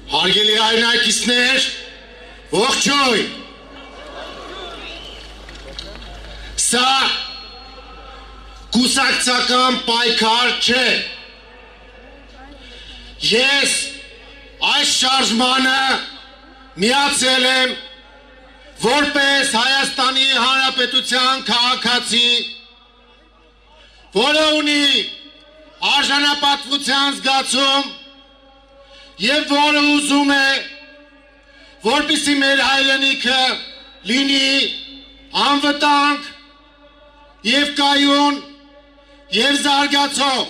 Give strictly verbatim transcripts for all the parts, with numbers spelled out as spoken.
Հարգելի հայրենակիցներ, ողջույն։ Սա կուսակցական պայքար չէ։ Ես այս շարժմանը միացել եմ որպես Հայաստանի Հանրապետության քաղաքացի, որը ունի արժանապատվության զգացում և որը ուզում է, որպեսզի մեր հայրենիքը լինի անվտանգ և կայուն և զարգացող։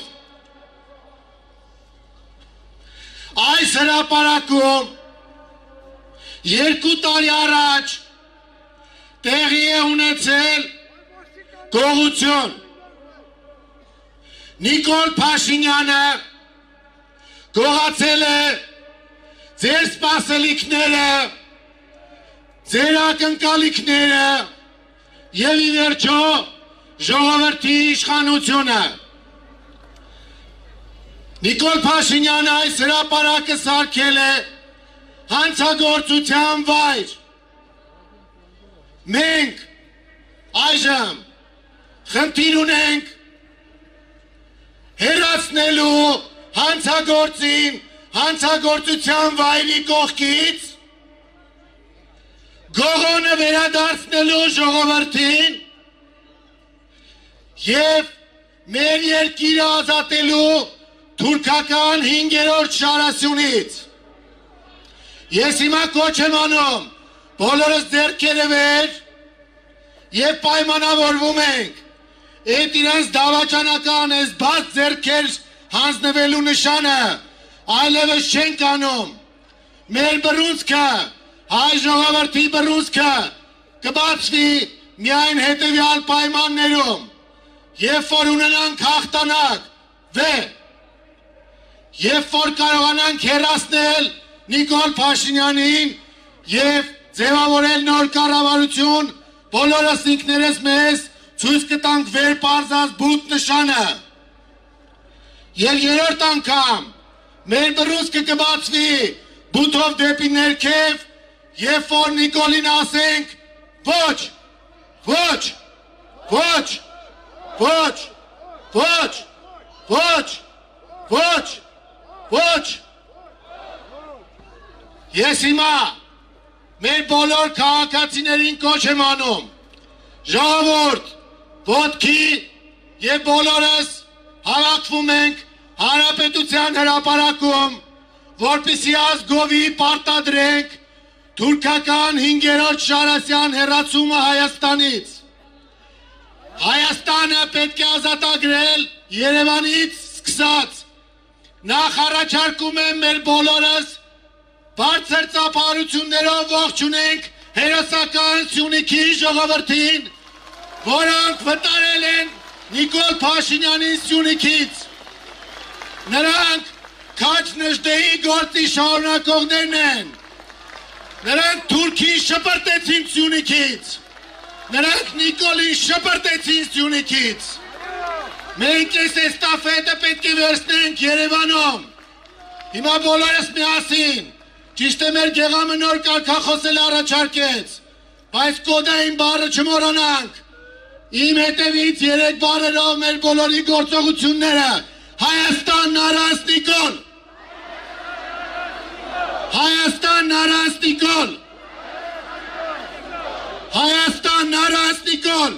Այս հրապարակում երկու տարի առաջ տեղի է ունեցել գողություն։ Նիկոլ Փաշինյանը գողացել է ձեր սպասելիքները, ձեր ակնկալիքները և ի վերջո ժողովրդի իշխանությունը։ Նիկոլ Փաշինյանը այս հրապարակը սարքել է հանցագործության վայր։ Մենք այժմ խնդիր ունենք հեռացնելու հանցագործին հանցագործության վայրի կողքից, գողոնը վերադարձնելու ժողովրդին և մեր երկիրը ազատելու թուրքական հինգերորդ շարասյունից։ Ես հիմա կոչ եմ անում, բոլորս ձեռքերը վեր և պայմանավորվում ենք այդ իրենց դավաճանական այս բաց ձեռքեր հանձնվելու նշանը այլևս չենք անում։ Մեր բռունցքը, հայ ժողովրդի բռունցքը կբացվի միայն հետևյալ պայմաններում, երբ որ ունենանք հաղթանակ վե, երբ որ կարողանանք հեռացնել Նիկոլ Փաշինյանին և ձևավորել նոր կառավարություն, բոլորս ինքներս մեզ ցույց կտանք վեր պարզած բութ նշանը։ Եվ երրորդ անգամ մեր բռունցքը կբացվի բութով դեպի ներքև, երբ որ Նիկոլին ասենք ոչ, ոչ, ոչ, ոչ, ոչ, ոչ, ոչ, ոչ։ Ես հիմա մեր բոլոր քաղաքացիներին կոչ եմ անում, ժողովուրդ, ոտքի և բոլորս հավաքվում ենք Հանրապետության հրապարակում, որպեսզի ազգովի պարտադրենք թուրքական հինգերորդ շարասյան հեռացումը Հայաստանից։ Հայաստանը պետք է ազատագրել Երևանից սկսած։ Նախ առաջարկում եմ մեր բոլորս բարձր ծափահարություններով ողջունենք հերոսական Սյունիքի ժողովրդին, որոնք վտարել են Նիկոլ Փաշինյանին Սյունիքից։ Նրանք Քաջ Նժդեի գործի շարունակողներն են։ Նրանք Թուրքին շպրտեցին Սյունիքից։ Նրանք Նիկոլին շպրտեցին Սյունիքից։ Մենք այս էստաֆետը պետք է վերցնենք Երևանում։ Հիմա բոլորս միասին, ճիշտ է մեր գեղամը նոր կարգախոսել առաջարկեց, բայց կոդային բառը չմոռանանք։ Իմ հետևից երեք բառերով մեր բոլորի գործողությունները Հայաստան առանց Նիկոլ, Հայաստան առանց Նիկոլ, Հայաստան առանց Նիկոլ։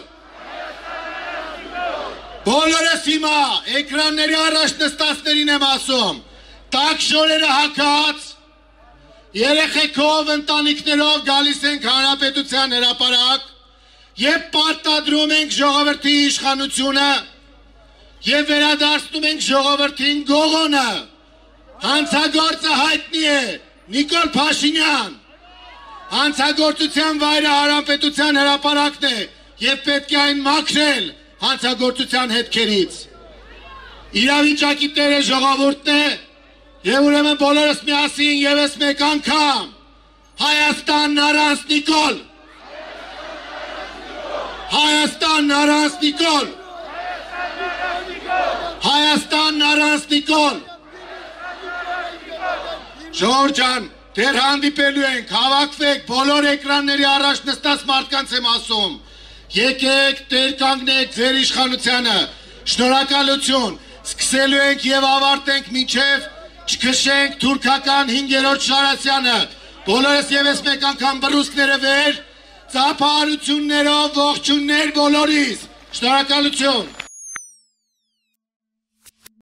Բոլորս հիմա էկրանների առաջ նստածներին եմ ասում, տաք շորերը հագած, երեխեքով, ընտանիքներով գալիս ենք Հանրապետության հրապարակ և պարտադրում ենք ժողովրդի իշխանությունը և վերադարձնում ենք ժողովրդին գողոնը։ Հանցագործը հայտնի է, Նիկոլ Փաշինյան։ Հանցագործության վայրը Հանրապետության հրապարակն է և պետք է այն մաքրել հանցագործության հետքերից։ Իրավիճակի տերը ժողովուրդն է և ուրեմն բոլորս միասին ևս մեկ անգամ Հայաստան առանց Նիկոլ, Հայաստան առանց Նիկոլ, Հայաստան առանց Նիկոլ։ Ժողովուրդ ջան, դեռ հանդիպելու ենք, հավաքվեք, բոլոր էկրանների առաջ նստած մարդկանց եմ ասում։ Եկեք, տեր կանգնեք ձեր իշխանությանը։ Շնորհակալություն։ Սկսելու ենք եւ ավարտենք մինչեւ չքշենք թուրքական հինգերորդ շարասյանը։ Բոլորս եւս մեկ անգամ բռուսկները վեր, ծափահարություններով ողջուններ բոլորիս։ Շնորհակալություն։